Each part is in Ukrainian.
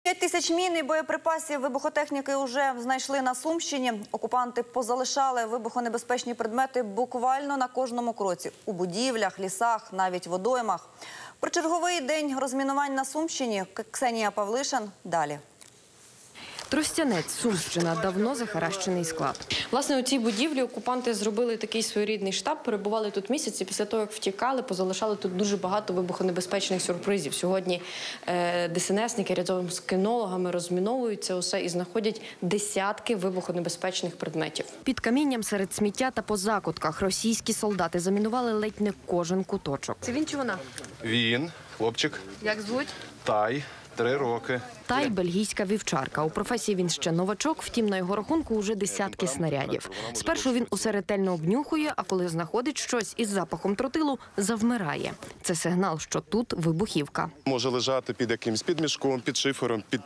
5 тисяч мін і боєприпасів вибухотехніки вже знайшли на Сумщині. Окупанти позалишали вибухонебезпечні предмети буквально на кожному кроці – у будівлях, лісах, навіть водоймах. Про черговий день розмінувань на Сумщині Ксенія Павлишин далі. Тростянець, Сумщина, давно захаращений склад. Власне, у цій будівлі окупанти зробили такий своєрідний штаб, перебували тут місяць і після того, як втікали, позалишали тут дуже багато вибухонебезпечних сюрпризів. Сьогодні ДСНСники разом з кінологами розміновують це усе і знаходять десятки вибухонебезпечних предметів. Під камінням, серед сміття та по закутках російські солдати замінували ледь не кожен куточок. Це він чи вона? Він, хлопчик. Як звуть? Тай, 3 роки. Тай – бельгійська вівчарка. У професії він ще новачок, втім, на його рахунку уже десятки снарядів. Спершу він усе ретельно обнюхує, а коли знаходить щось із запахом тротилу, завмирає. Це сигнал, що тут вибухівка. Може лежати під якимсь підмішком, під шифером, під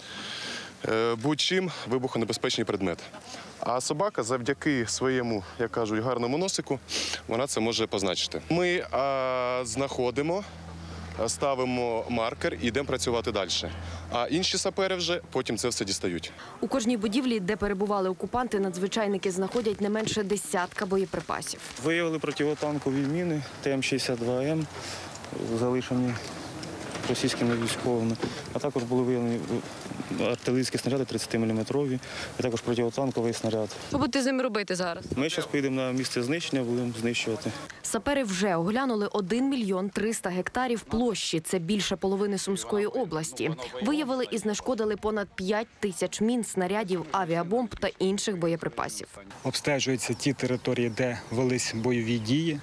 будь-чим вибухонебезпечний предмет. А собака завдяки своєму, як кажуть, гарному носику, вона це може позначити. Ми знаходимо, ставимо маркер і йдемо працювати далі. А інші сапери вже потім це все дістають. У кожній будівлі, де перебували окупанти, надзвичайники знаходять не менше десятка боєприпасів. Виявили противотанкові міни ТМ-62М, залишені російськими військовими. А також були виявлені артилерійські снаряди 30-мм, а також противотанковий снаряд. Що будете з ними робити зараз? Ми зараз поїдемо на місце знищення, будемо знищувати. Сапери вже оглянули 1 мільйон 300 гектарів площі. Це більше половини Сумської області. Виявили і знешкодили понад 5 тисяч мін, снарядів, авіабомб та інших боєприпасів. Обстежуються ті території, де велись бойові дії,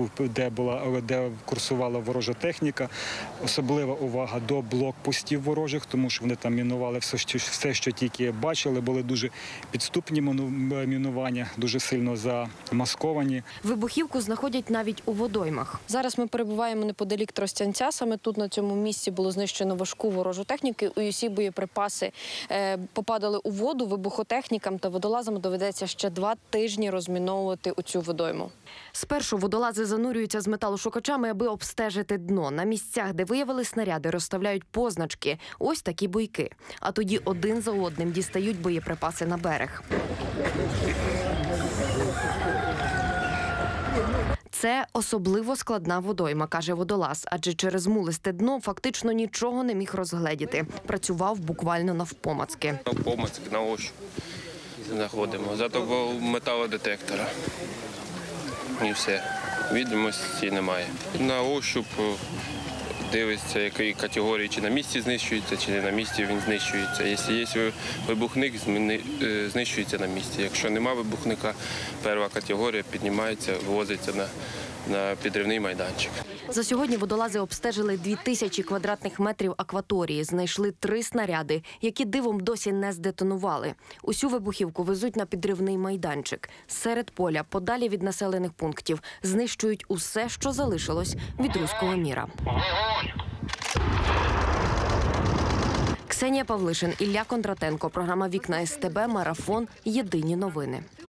де курсувала ворожа техніка. Особлива увага до блокпостів ворожих, тому що вони там мінували все, що тільки бачили. Були дуже підступні мінування, дуже сильно замасковані. Вибухівку знаходять навіть у водоймах. Зараз ми перебуваємо неподалік Тростянця. Саме тут, на цьому місці, було знищено важку ворожу техніку. І усі боєприпаси попадали у воду. Вибухотехнікам та водолазам доведеться ще 2 тижні розміновувати оцю водойму. Спершу водолази занурюються з металошукачами, аби обстежити дно. На місцях, де виявили снаряди, розставляють позначки. Ось такі буйки. А тоді один за одним дістають боєприпаси на берег. Це особливо складна водойма, каже водолаз, адже через мулисте дно фактично нічого не міг розгледіти. Працював буквально навпомацки. Навпомацки, на ощупь знаходимо. Зато був металодетектора. І все. Відомості немає. На ощупь дивиться, якої категорії, чи на місці знищується, чи не на місці він знищується. Якщо є вибухник, знищується на місці. Якщо немає вибухника, перша категорія піднімається, вивозиться на підривний майданчик. За сьогодні водолази обстежили 2000 квадратних метрів акваторії. Знайшли 3 снаряди, які дивом досі не здетонували. Усю вибухівку везуть на підривний майданчик. Серед поля, подалі від населених пунктів, знищують усе, що залишилось від руського міра. Ксенія Павлишин, Ілля Кондратенко. Програма «Вікна СТБ», Марафон. Єдині новини.